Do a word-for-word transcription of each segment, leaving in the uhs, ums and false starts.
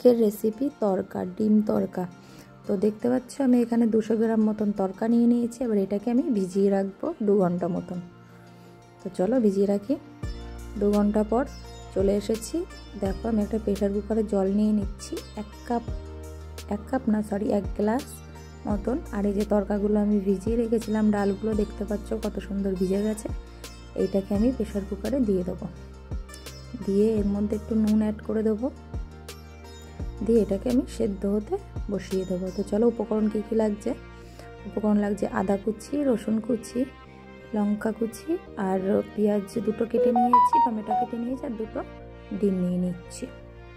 আজকের রেসিপি তরকা, ডিম তরকা। তো দেখতে পাচ্ছ আমি এখানে দুশো গ্রাম মতন তরকা নিয়ে নিয়েছি। এবার এটাকে আমি ভিজিয়ে রাখবো দু ঘন্টা মতন। তো চলো ভিজিয়ে রাখি। দু ঘন্টা পর চলে এসেছি। দেখো আমি একটা প্রেশার কুকারে জল নিয়ে নিচ্ছি, এক কাপ এক কাপ না সরি এক গ্লাস মতন। আর এই যে তরকাগুলো আমি ভিজিয়ে রেখেছিলাম, ডালগুলো দেখতে পাচ্ছ কত সুন্দর ভিজে গেছে। এইটাকে আমি প্রেশার কুকারে দিয়ে দেবো। দিয়ে এর মধ্যে একটু নুন অ্যাড করে দেবো, দিয়ে এটাকে আমি সেদ্ধ হতে বসিয়ে দেবো। তো চলো উপকরণ কী কী লাগছে। উপকরণ লাগছে আদা কুচি, রসুন কুচি, লঙ্কা কুচি, আর পেঁয়াজ দুটো কেটে নিয়েছি, টমেটো কেটে নিয়েছি, আর দুটো ডিম নিয়ে নিচ্ছি,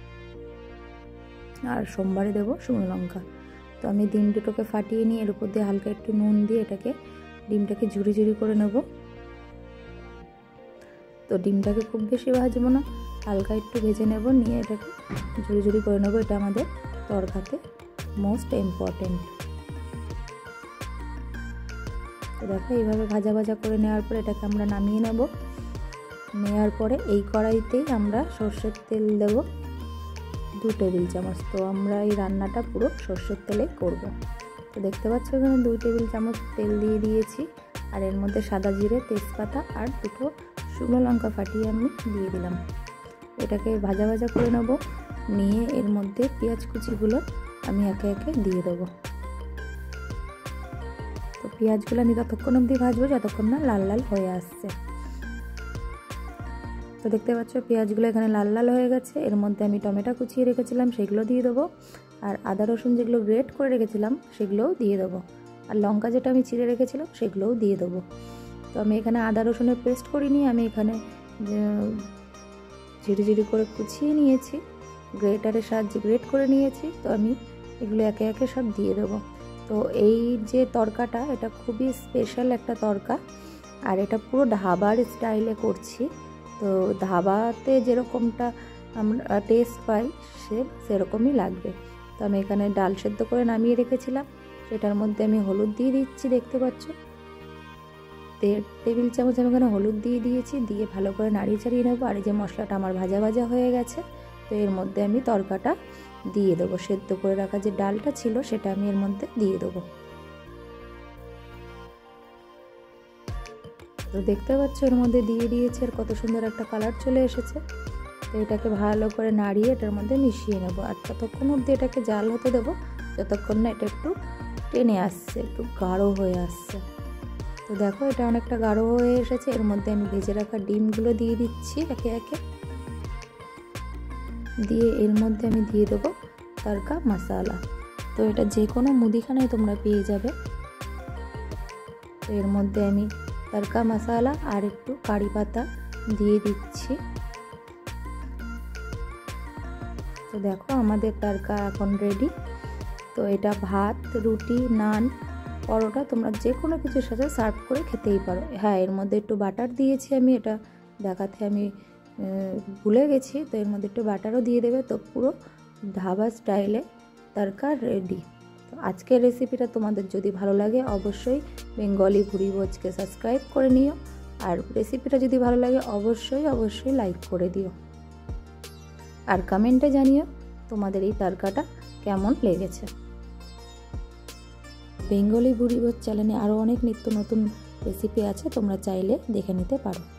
আর সোমবারে দেবো শুকনো লঙ্কা। তো আমি ডিম দুটোকে ফাটিয়ে নিয়ে এর উপর দিয়ে হালকা একটু নুন দিয়ে এটাকে ডিমটাকে ঝুরি ঝুরি করে নেব। তো ডিমটাকে খুব বেশি ভাজবো না, হালকা একটু ভেজে নেব, নিয়ে এটাকে ঝুরি ঝুরি করে নেব। এটা আমাদের তরকাতে মোস্ট ইম্পর্টেন্ট। তো দেখো এইভাবে ভাজা ভাজা করে নেওয়ার পরে এটাকে আমরা নামিয়ে নেব। নেওয়ার পরে এই কড়াইতেই আমরা সর্ষের তেল দেব দু টেবিল চামচ। তো আমরা এই রান্নাটা পুরো সর্ষের তেলেই করব। তো দেখতে পাচ্ছ এখানে দুই টেবিল চামচ তেল দিয়ে দিয়েছি, আর এর মধ্যে সাদা জিরে, তেজপাতা আর দুটো শুকনো লঙ্কা ফাটিয়ে আমি দিয়ে দিলাম। এটাকে ভাজা ভাজা করে নেব। নিয়ে এর মধ্যে পেঁয়াজ কুচিগুলো আমি একে একে দিয়ে দেবো। তো পেঁয়াজগুলো আমি ততক্ষণ অবধি ভাজবো যতক্ষণ না লাল লাল হয়ে আসছে। তো দেখতে পাচ্ছ পেঁয়াজগুলো এখানে লাল লাল হয়ে গেছে। এর মধ্যে আমি টমেটো কুচিয়ে রেখেছিলাম সেগুলো দিয়ে দেবো, আর আদা রসুন যেগুলো গ্রেট করে রেখেছিলাম সেগুলোও দিয়ে দেবো, আর লঙ্কা যেটা আমি চিড়ে রেখেছিলাম সেগুলোও দিয়ে দেবো। তো আমি এখানে আদা রসুনের পেস্ট করিনি, আমি এখানে ঝিরি ঝিরি করে কুচিয়ে নিয়েছি, গ্রেটারের সাহায্যে গ্রেট করে নিয়েছি। তো আমি এগুলো একে একে সব দিয়ে দেবো। তো এই যে তরকাটা এটা খুবই স্পেশাল একটা তরকা, আর এটা পুরো ধাবার স্টাইলে করছি। তো ধাবাতে যেরকমটা আমরা টেস্ট পাই সে সেরকমই লাগবে। তো আমি এখানে ডাল সেদ্ধ করে নামিয়ে রেখেছিলাম, সেটার মধ্যে আমি হলুদ দিয়ে দিচ্ছি। দেখতে পাচ্ছ দেড় টেবিল চামচ আমি এখানে হলুদ দিয়ে দিয়েছি। দিয়ে ভালো করে নাড়িয়ে চাড়িয়ে নেবো। আর এই যে মশলাটা আমার ভাজা ভাজা হয়ে গেছে, তো এর মধ্যে আমি তরকাটা দিয়ে দেবো। সেদ্ধ করে রাখা যে ডালটা ছিল সেটা আমি এর মধ্যে দিয়ে দেবো। তো দেখতে পাচ্ছ এর মধ্যে দিয়ে দিয়েছে, আর কত সুন্দর একটা কালার চলে এসেছে। তো এটাকে ভালো করে নাড়িয়ে এটার মধ্যে মিশিয়ে নেবো। আর ততক্ষণ অবধি এটাকে জাল হতে দেবো যতক্ষণ না এটা একটু টেনে আসছে, একটু গাঢ় হয়ে আসছে। তো দেখো এটা অনেকটা গাঢ় হয়ে এসেছে। এর মধ্যে আমি ভেজে রাখা ডিমগুলো দিয়ে দিচ্ছি একে একে। দিয়ে এর মধ্যে আমি দিয়ে দেবো তড়কা মশলা। তো এটা যে কোনো মুদিখানায় তোমরা পেয়ে যাবে। তো এর মধ্যে আমি তড়কা মশলা আর একটু কারি পাতা দিয়ে দিচ্ছি। তো দেখো আমাদের তড়কা এখন রেডি। তো এটা ভাত, রুটি, নান, পরোটা তোমরা যে কোনো কিছুর সাথে সার্ভ করে খেতেই পারো। হ্যাঁ এর মধ্যে একটু বাটার দিয়েছি আমি, এটা দেখাতে আমি ভুলে গেছি। তো এর মধ্যে একটু বাটারও দিয়ে দেবে। তো পুরো ধাবা স্টাইলে তড়কা রেডি। তো আজকের রেসিপিটা তোমাদের যদি ভালো লাগে অবশ্যই বেঙ্গলি ভুরি ভোজকে সাবস্ক্রাইব করে নিও, আর রেসিপিটা যদি ভালো লাগে অবশ্যই অবশ্যই লাইক করে দিও, আর কমেন্টে জানিও তোমাদের এই তড়কাটা কেমন লেগেছে। বেঙ্গলি ভুরি ভোজ চ্যানেলে আরও অনেক নিত্য নতুন রেসিপি আছে, তোমরা চাইলে দেখে নিতে পারো।